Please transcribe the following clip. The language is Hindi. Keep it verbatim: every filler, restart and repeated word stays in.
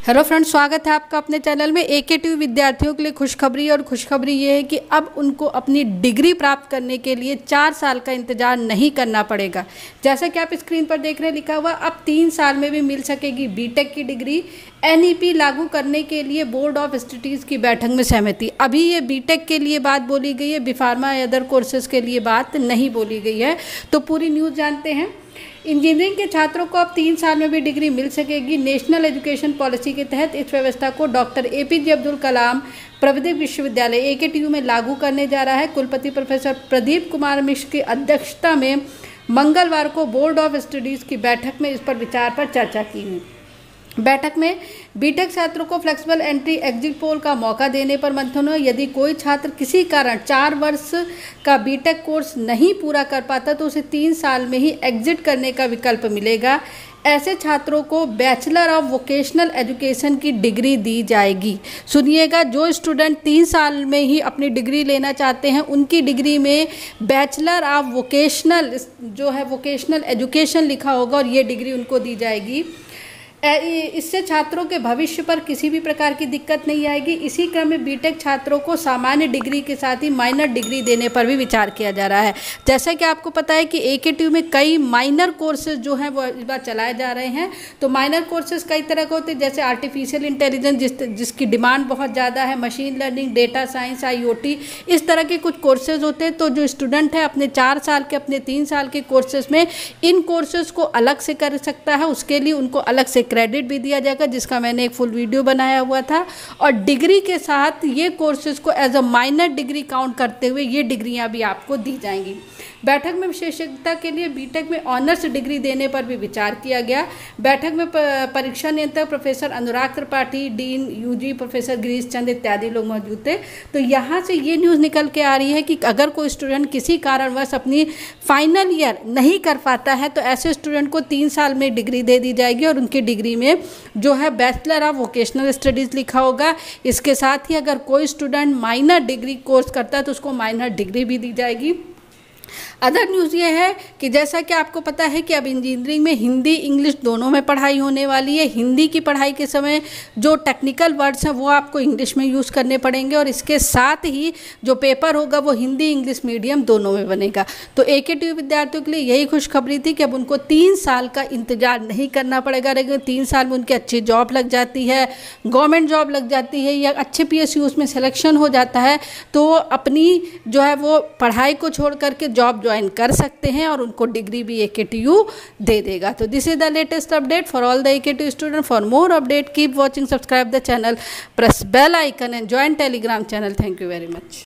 हेलो फ्रेंड्स, स्वागत है आपका अपने चैनल में। एकेटीयू विद्यार्थियों के लिए खुशखबरी और खुशखबरी ये है कि अब उनको अपनी डिग्री प्राप्त करने के लिए चार साल का इंतजार नहीं करना पड़ेगा। जैसा कि आप स्क्रीन पर देख रहे हैं लिखा हुआ, अब तीन साल में भी मिल सकेगी बीटेक की डिग्री। एनईपी लागू करने के लिए बोर्ड ऑफ स्टडीज़ की बैठक में सहमति। अभी ये बीटेक के लिए बात बोली गई है, बीफार्मा या अदर कोर्सेज के लिए बात नहीं बोली गई है। तो पूरी न्यूज़ जानते हैं। इंजीनियरिंग के छात्रों को अब तीन साल में भी डिग्री मिल सकेगी। नेशनल एजुकेशन पॉलिसी के तहत इस व्यवस्था को डॉक्टर एपीजे अब्दुल कलाम प्रविधि विश्वविद्यालय एकेटीयू में लागू करने जा रहा है। कुलपति प्रोफेसर प्रदीप कुमार मिश्र की अध्यक्षता में मंगलवार को बोर्ड ऑफ स्टडीज़ की बैठक में इस पर विचार पर चर्चा की गई। बैठक में बीटेक छात्रों को फ्लेक्सिबल एंट्री एग्जिट पोल का मौका देने पर मंथन हुआ। यदि कोई छात्र किसी कारण चार वर्ष का बीटेक कोर्स नहीं पूरा कर पाता तो उसे तीन साल में ही एग्जिट करने का विकल्प मिलेगा। ऐसे छात्रों को बैचलर ऑफ वोकेशनल एजुकेशन की डिग्री दी जाएगी। सुनिएगा, जो स्टूडेंट तीन साल में ही अपनी डिग्री लेना चाहते हैं उनकी डिग्री में बैचलर ऑफ वोकेशनल जो है वोकेशनल एजुकेशन लिखा होगा और ये डिग्री उनको दी जाएगी। इससे छात्रों के भविष्य पर किसी भी प्रकार की दिक्कत नहीं आएगी। इसी क्रम में बीटेक छात्रों को सामान्य डिग्री के साथ ही माइनर डिग्री देने पर भी विचार किया जा रहा है। जैसा कि आपको पता है कि एकेटीयू में कई माइनर कोर्सेज जो हैं वो इस बार चलाए जा रहे हैं। तो माइनर कोर्सेज कई तरह के होते हैं, जैसे आर्टिफिशियल इंटेलिजेंस जिस जिसकी डिमांड बहुत ज़्यादा है, machine learning, data science, IoT, इस तरह के कुछ कोर्सेज होते हैं। तो जो स्टूडेंट है अपने चार साल के अपने तीन साल के कोर्सेज में इन कोर्सेज को अलग से कर सकता है। उसके लिए उनको अलग से क्रेडिट भी दिया जाएगा, जिसका मैंने एक फुल वीडियो बनाया हुआ था। और डिग्री के साथ ये कोर्सेज को as a minor degree count करते हुए ये डिग्रियां भी आपको दी जाएंगी। बैठक में विशेषज्ञता के लिए बीटेक में ऑनर्स डिग्री देने पर भी विचार किया गया। बैठक में परीक्षा नियंत्रक professor Anurag Tripathi, dean UG professor Girish Chand इत्यादि लोग मौजूद थे। तो यहाँ से ये न्यूज़ निकल के आ रही है कि अगर कोई स्टूडेंट किसी कारणवश अपनी फाइनल ईयर नहीं कर पाता है तो ऐसे स्टूडेंट को तीन साल में डिग्री दे दी जाएगी और उनकी डिग्री में जो है बैचलर ऑफ वोकेशनल स्टडीज़ लिखा होगा। इसके साथ ही अगर कोई स्टूडेंट माइनर डिग्री कोर्स करता है तो उसको माइनर डिग्री भी दी जाएगी। अदर न्यूज़ ये है कि जैसा कि आपको पता है कि अब इंजीनियरिंग में हिंदी इंग्लिश दोनों में पढ़ाई होने वाली है। हिंदी की पढ़ाई के समय जो टेक्निकल वर्ड्स हैं वो आपको इंग्लिश में यूज़ करने पड़ेंगे और इसके साथ ही जो पेपर होगा वो हिंदी इंग्लिश मीडियम दोनों में बनेगा। तो एकेटीयू विद्यार्थियों के लिए यही खुशखबरी थी कि अब उनको तीन साल का इंतजार नहीं करना पड़ेगा। लेकिन तीन साल में उनकी अच्छी जॉब लग जाती है, गवर्नमेंट जॉब लग जाती है या अच्छे पी एस यूज़ में सिलेक्शन हो जाता है तो अपनी जो है वो पढ़ाई को छोड़ करके जॉब ज्वाइन कर सकते हैं और उनको डिग्री भी एकेटीयू दे देगा। तो this is the latest update for all the AKTU student. For more update keep watching, subscribe the channel, press bell icon and join Telegram channel. Thank you very much.